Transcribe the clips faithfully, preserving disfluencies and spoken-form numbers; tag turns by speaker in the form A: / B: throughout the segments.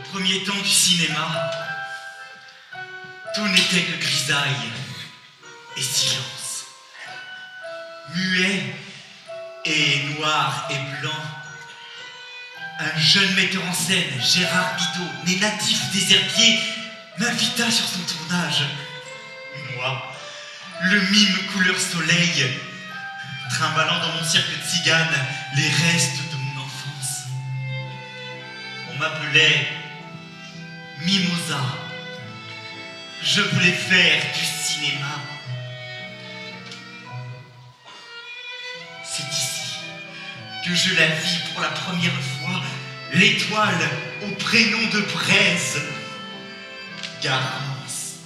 A: Premier temps du cinéma, tout n'était que grisaille et silence. Muet et noir et blanc, un jeune metteur en scène, Gérard Bidault, né natif des Herbiers, m'invita sur son tournage. Moi, le mime couleur soleil, trimballant dans mon cirque de tzigane les restes de mon enfance. On m'appelait Mimosa. Je voulais faire du cinéma. C'est ici que je la vis pour la première fois, l'étoile au prénom de Braise, Garance.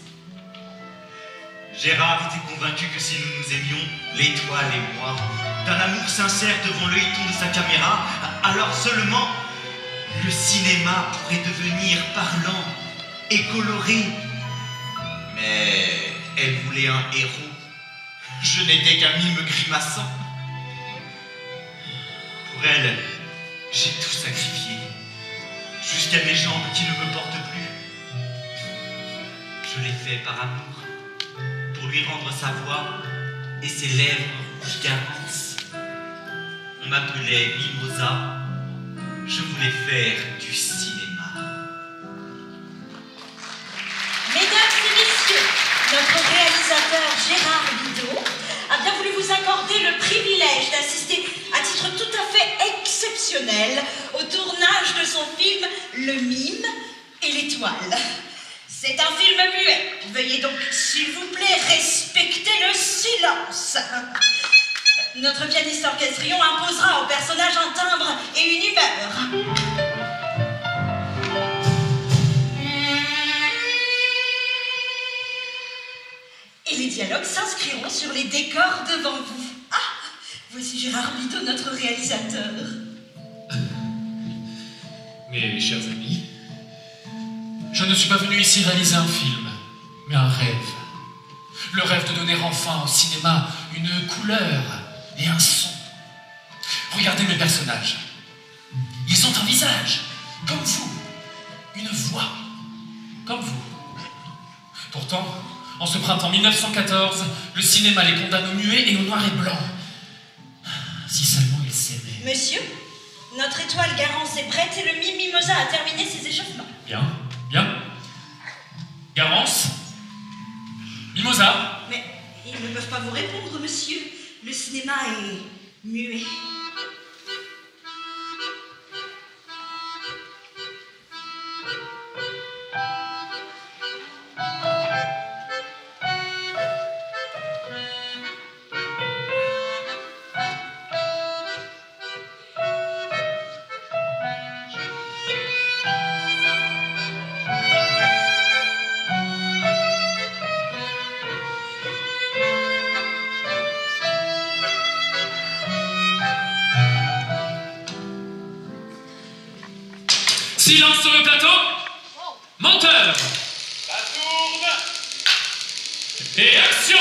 A: Gérard était convaincu que si nous nous aimions, l'étoile et moi, d'un amour sincère devant l'œilleton de sa caméra, alors seulement le cinéma pourrait devenir parlant et coloré. Mais elle voulait un héros. Je n'étais qu'un mime grimaçant. Pour elle, j'ai tout sacrifié, jusqu'à mes jambes qui ne me portent plus. Je l'ai fait par amour, pour lui rendre sa voix et ses lèvres rouges Garance. On m'appelait Mimosa. Je voulais faire du cinéma.
B: Mesdames et messieurs, notre réalisateur Gérard Bidault a bien voulu vous accorder le privilège d'assister à titre tout à fait exceptionnel au tournage de son film Le Mime et l'Étoile. C'est un film muet. Veuillez donc, s'il vous plaît, respecter le silence. Notre pianiste orchestrion imposera au personnage un timbre et une humeur. Et les dialogues s'inscriront sur les décors devant vous. Ah, voici Gérard Bidault, notre réalisateur.
C: Mes chers amis, je ne suis pas venu ici réaliser un film, mais un rêve. Le rêve de donner enfin au cinéma une couleur et un son. Regardez mes personnages. Ils ont un visage, comme vous. Une voix, comme vous. Pourtant, en ce printemps mille neuf cent quatorze, le cinéma les condamne au muet et au noir et blanc. Si seulement ils s'aimaient.
B: Monsieur, notre étoile Garance est prête et le mime Mimosa a terminé ses échauffements.
C: Bien, bien. Garance, Mimosa.
B: Mais ils ne peuvent pas vous répondre, monsieur. Le cinéma est muet.
C: Silence sur le plateau. Monteur.
D: Ça tourne.
C: Et action.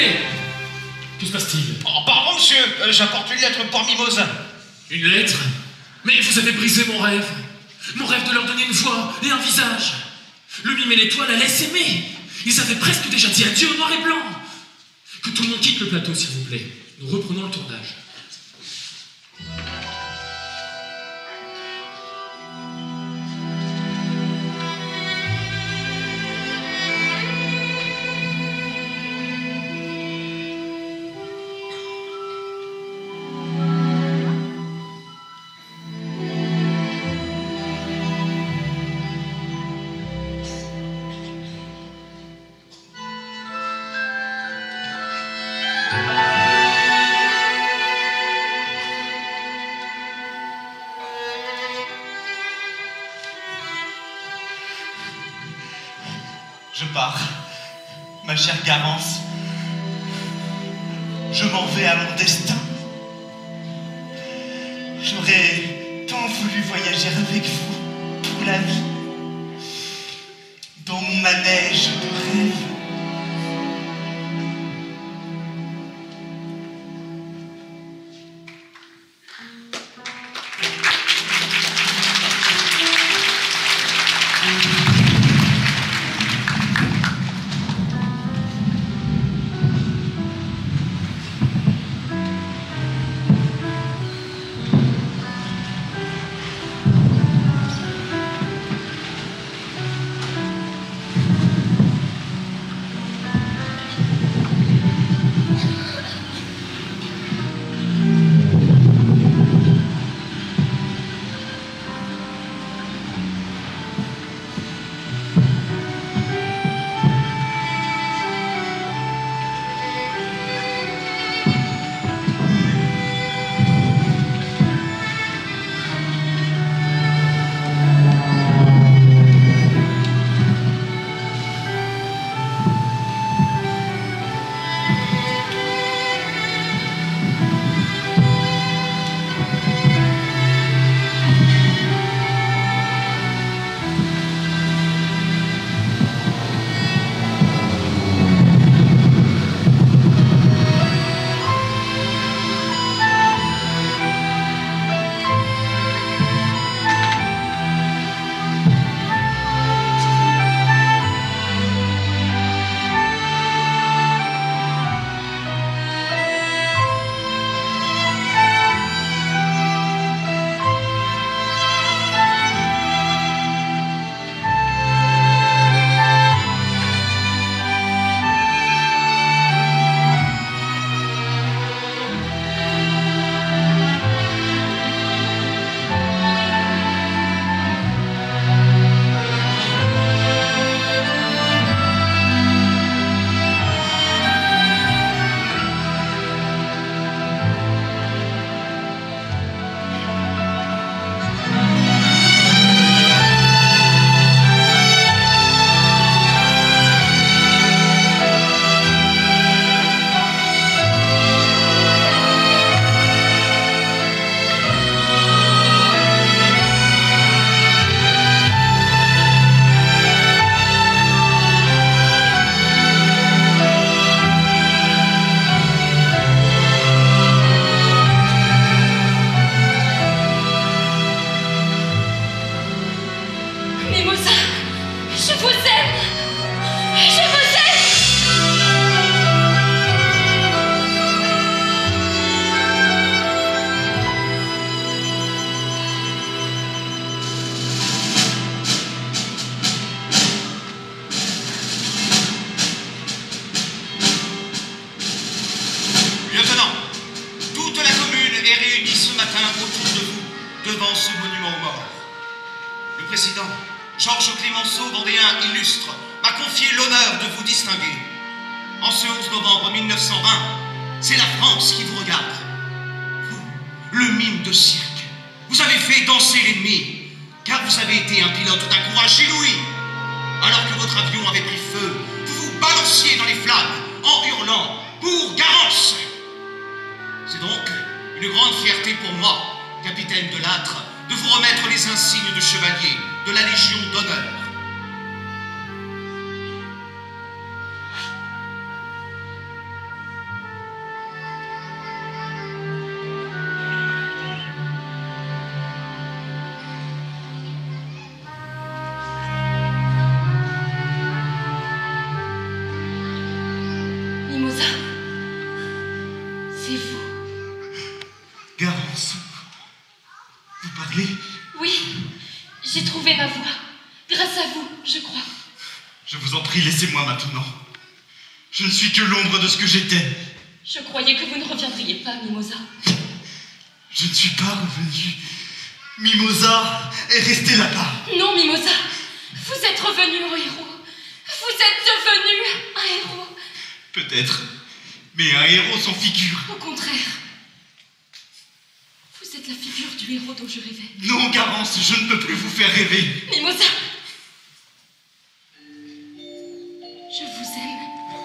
C: Arrêtez! Que se passe-t-il?
E: Oh, pardon, monsieur, euh, j'apporte une lettre pour Mimosa.
C: Une lettre? Mais vous avez brisé mon rêve. Mon rêve de leur donner une voix et un visage. Le mime et l'étoile allaient s'aimer. Ils avaient presque déjà dit adieu au noir et blanc. Que tout le monde quitte le plateau, s'il vous plaît. Nous reprenons le tournage.
A: Je pars, ma chère Garance. Je m'en vais à mon destin. J'aurais tant voulu voyager avec vous pour la vie, dans mon manège de rêve.
E: devant ce monument aux morts. Le président, Georges Clemenceau, vendéen illustre, m'a confié l'honneur de vous distinguer. En ce onze novembre mille neuf cent vingt, c'est la France qui vous regarde. Vous, le mime de cirque, vous avez fait danser l'ennemi, car vous avez été un pilote d'un courage inouï. Alors que votre avion avait pris feu, vous vous balanciez dans les flammes en hurlant « Pour Garance !» C'est donc une grande fierté pour moi, capitaine de l'Âtre, de vous remettre les insignes de chevalier de la Légion d'honneur.
F: retrouvé ma voix. Grâce à vous, je crois.
A: Je vous en prie, laissez-moi maintenant. Je ne suis que l'ombre de ce que j'étais.
F: Je croyais que vous ne reviendriez pas, Mimosa.
A: Je ne suis pas revenu. Mimosa est restée là-bas.
F: Non, Mimosa. Vous êtes revenu au héros. Vous êtes devenu un héros.
A: Peut-être. Mais un héros sans figure.
F: Au contraire. Vous êtes la figure du héros dont je rêvais.
A: Non, Garance, je ne peux plus vous faire rêver.
F: Mimosa. Je vous aime.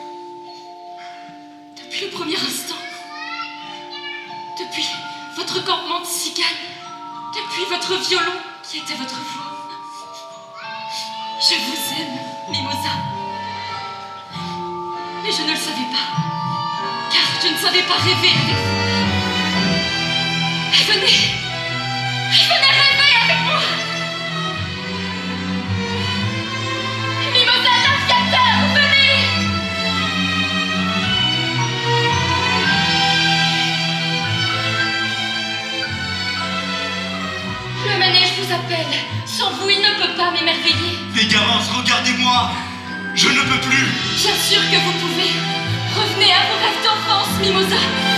F: Depuis le premier instant. Depuis votre campement de cigale. Depuis votre violon qui était votre voix. Je vous aime, Mimosa. Mais je ne le savais pas. Car je ne savais pas rêver avec vous. Et venez. Venez rêver avec moi. Mimosa l'aviateur, venez. Le manège vous appelle. Sans vous, il ne peut pas m'émerveiller.
A: Mais Garance, regardez-moi. Je ne peux plus.
F: Bien sûr que vous pouvez. Revenez à vos rêves d'enfance, Mimosa.